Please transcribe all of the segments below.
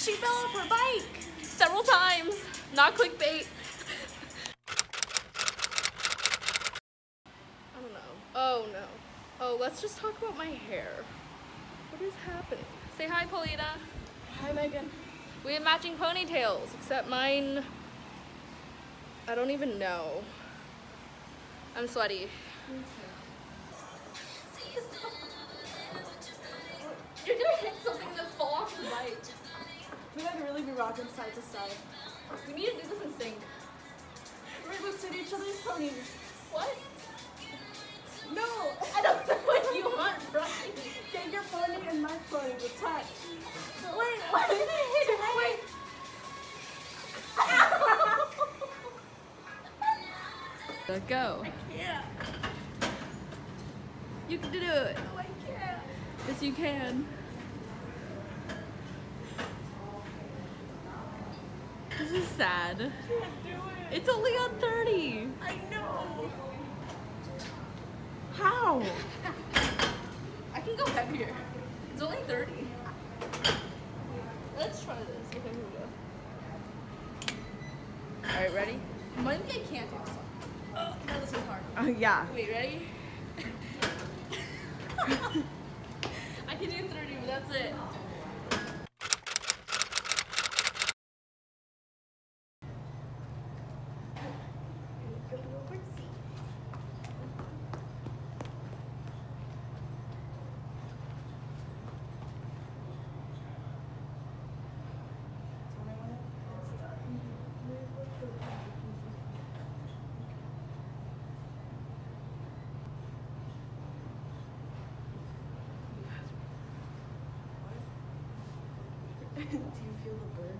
She fell off her bike. Several times. Not clickbait. I don't know. Oh no. Oh, let's just talk about my hair. What is happening? Say hi, Paulina. Hi, Megan. We have matching ponytails, except mine, I don't even know. I'm sweaty. You're gonna hit something and then fall off the bike. We gotta really be rocking side to side. We need to do this in sync. We're gonna sit each other's ponies. What? No! I don't know what you want from me. Get your pony and my pony to touch. Wait, what? Wait. Go. Yeah. You can do it. No, I can't. Yes, you can. This is sad. I can't do it. It's only on 30. I know. How? I can go heavier. It's only 30. Let's try this. Okay, here we go. Alright, ready? Maybe I can't do this one. Oh, no, this one's hard. Yeah. Wait, ready? I can do 30, but that's it. Do you feel the burn?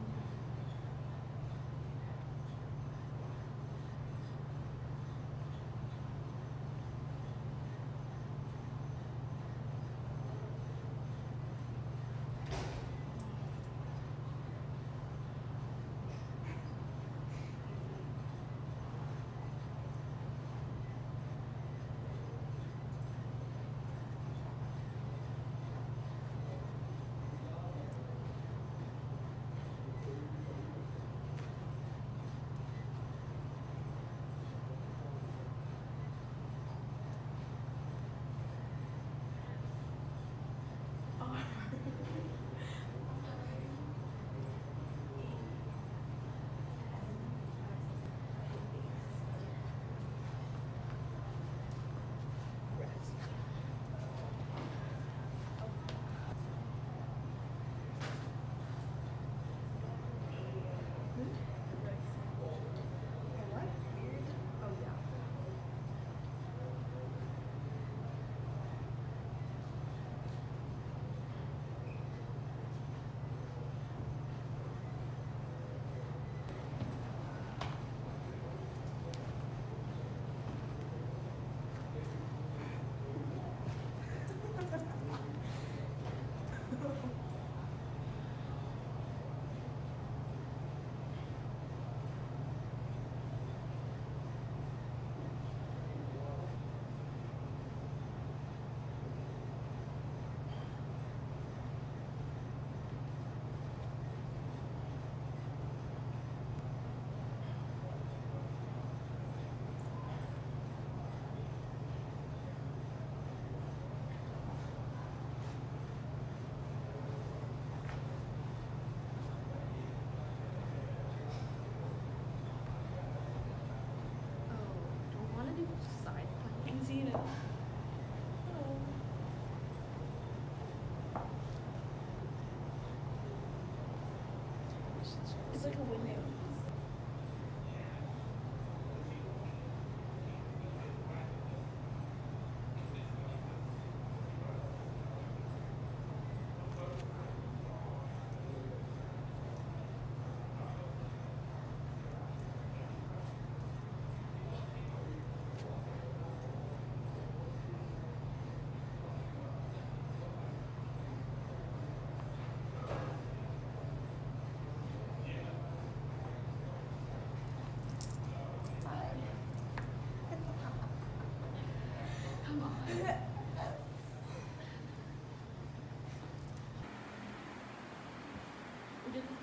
It's like a window. didn't